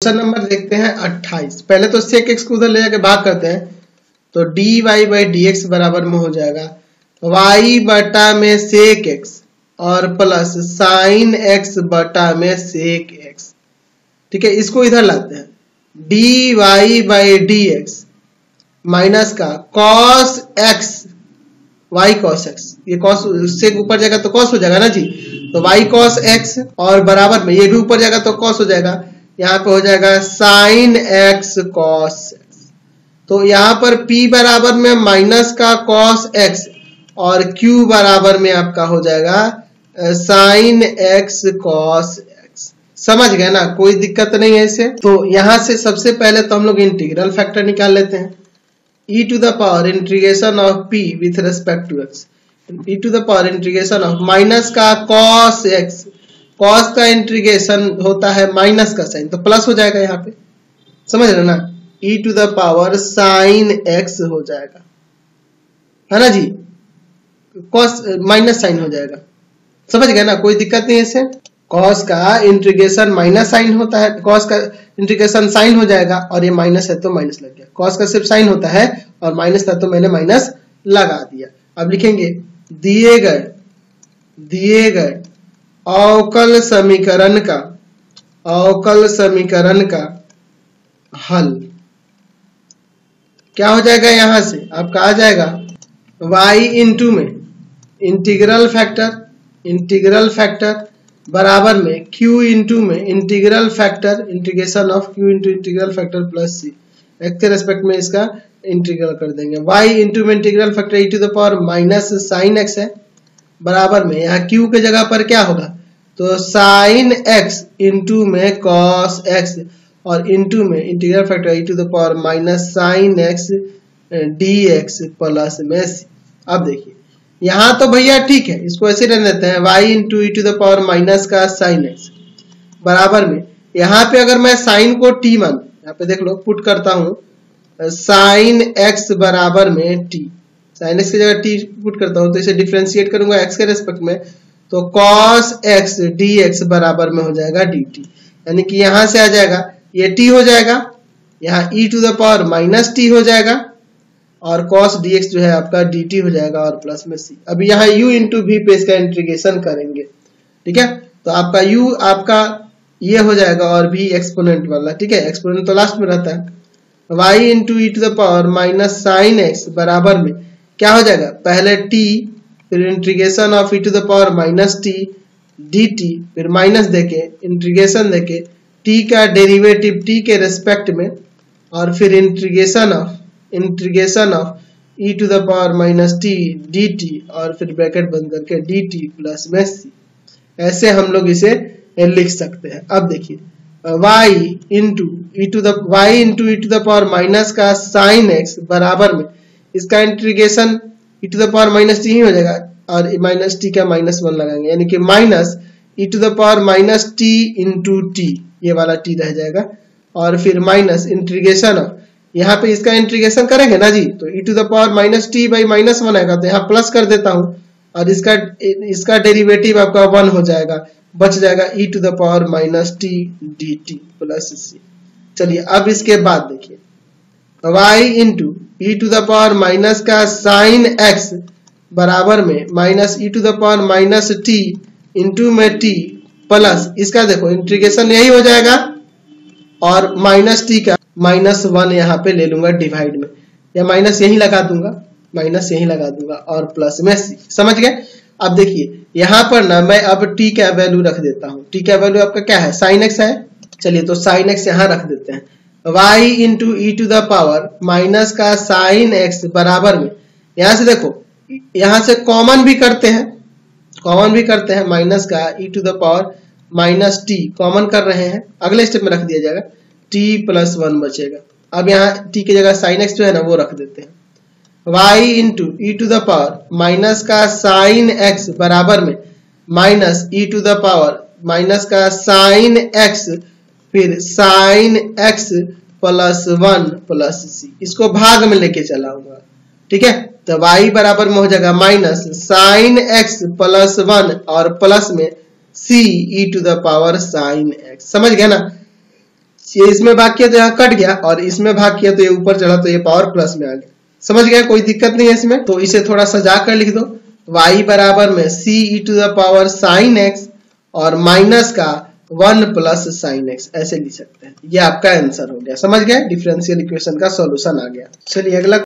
Question number देखते हैं 28। पहले तो sec x को उधर ले जाके भाग करते हैं, तो dy/dx बराबर में हो जाएगा y बटा में sec x और प्लस sin x बटा में sec x। ठीक है, इसको इधर लाते हैं, dy/dx माइनस का cos x, y cos x, ये cos से ऊपर जाएगा तो cos हो जाएगा ना जी, तो y cos x और बराबर में ये भी ऊपर जाएगा तो cos हो जाएगा, यहाँ पे हो जाएगा sin x cos x। तो यहाँ पर p बराबर में माइनस का cos x और q बराबर में आपका हो जाएगा sin x cos x। समझ गए ना, कोई दिक्कत नहीं है इसे। तो यहाँ से सबसे पहले तो हम लोग इंटीग्रल फैक्टर निकाल लेते हैं, e to the power integration of p with respect to x, e to the power integration of minus का cos x, cos का इंटीग्रेशन होता है माइनस का साइन, तो प्लस हो जाएगा यहाँ पे, समझ रहे ना, e to the power sin x हो जाएगा, है ना जी, cos माइनस साइन हो जाएगा, समझ गए ना, कोई दिक्कत नहीं है इसे। cos का इंटीग्रेशन माइनस साइन होता है, cos का इंटीग्रेशन साइन हो जाएगा, और ये माइनस है तो माइनस लग गया, cos का सिर्फ साइन होता है और माइनस था तो मैंने माइनस लगा दिया। अब लिखेंगे दिए गए अवकल समीकरण का हल क्या हो जाएगा, यहां से आपका आ जाएगा y इंटू में इंटीग्रल फैक्टर बराबर में q इंटू में integral factor, integration of q into integral factor plus c, x के रेस्पेक्ट में इसका इंटीग्रल कर देंगे, y इंटू में integral factor e to the power minus sine x है, बराबर में यहाँ q के जगह पर क्या होगा, तो साइन x इंटू में cos x और इंटू में integral factor e to the power minus sine x dx plus में c। अब देखिए यहाँ तो भैया ठीक है, इसको ऐसे रहने देते हैं, y into e to the power minus का साइन x बराबर में, यहाँ पे अगर मैं साइन को t मान, यहाँ पे देख लो पुट करता हूँ, साइन x बराबर में t, साइन x की जगह t पुट करता हूँ तो इसे डिफरेंशिएट करूंगा x के रेस्पेक्ट में, तो cos x dx बराबर में हो जाएगा dt, यानी कि यहां से आ जाएगा ये t हो जाएगा, यहाँ e to the power minus t हो जाएगा और cos dx जो है आपका dt हो जाएगा और प्लस में c। अभी यहाँ u इंटू v पे इसका इंटीग्रेशन करेंगे, ठीक है, तो आपका u आपका ये हो जाएगा और v एक्सपोनेंट वाला, ठीक है, एक्सपोनेंट तो लास्ट में रहता है, y into e to the power minus sine x बराबर में क्या हो जाएगा, पहले t फिर integration of e to the power minus t dt, फिर माइनस देके इंटीग्रेशन देके t का डेरिवेटिव t के रेस्पेक्ट में, और फिर integration of e to the power minus t dt और फिर ब्रैकेट बंद करके dt प्लस में c। ऐसे हम लोग इसे लिख सकते हैं। अब देखिए y into e to the power minus का साइन x बराबर में इसका integration e to the power minus t ही हो जाएगा और माइनस t का माइनस 1 लगाएंगे, यानी कि minus e to the power minus t into t, ये वाला t रह जाएगा, और फिर माइनस इंटीग्रेशन ऑफ, यहाँ पे इसका इंटीग्रेशन करेंगे ना जी, तो e to the power minus t by minus 1 आएगा, तो यहाँ प्लस कर देता हूँ और इसका डेरिवेटिव आपका 1 हो जाएगा, बच जाएगा e to the power minus t dt plus c। चलिए अब इसके बाद देखिए y into e to the power minus का साइन x बराबर में minus e to the power minus t into में t प्लस इसका देखो इंटीग्रेशन यही हो जाएगा और माइनस t का माइनस 1 यहाँ पे ले लूंगा डिवाइड में, या माइनस यही लगा दूंगा और प्लस में c। समझ गए। अब देखिए यहाँ पर ना मैं अब t का वैल्यू रख देता हूँ, t का वैल्यू आपका क्या है, साइन x है, चलिए तो साइन x यहाँ रख देते हैं, y into e to the power minus का साइन x बराबर में, यहाँ से देखो यहाँ से कॉमन भी करते हैं माइनस का e to the power minus t common कर रहे हैं, अगले स्टेप में रख दिया जाएगा, t प्लस 1 बचेगा। अब यहाँ t की जगह साइन x जो है ना वो रख देते हैं, y into e to the power minus का साइन x बराबर में minus e to the power minus का साइन x फिर sine x plus 1 plus c, इसको भाग में लेके चलाऊंगा, ठीक है, तो y बराबर में हो जाएगा माइनस साइन x प्लस 1 और प्लस में c e to the power sine x। समझ गया ना, ये इसमें भाग किया तो यहाँ कट गया, और इसमें भाग किया तो ये ऊपर चढ़ा तो ये पावर प्लस में आ गया। समझ गए, कोई दिक्कत नहीं है इसमें। तो इसे थोड़ा सजा कर लिख दो, y बराबर में c e to the power sine x और माइनस का 1 प्लस साइन x, ऐसे लिख सकते हैं। ये आपका आंसर हो गया। समझ गए, डिफरेंशियल इक्वेशन का सॉल्यूशन आ गया। चलिए अगला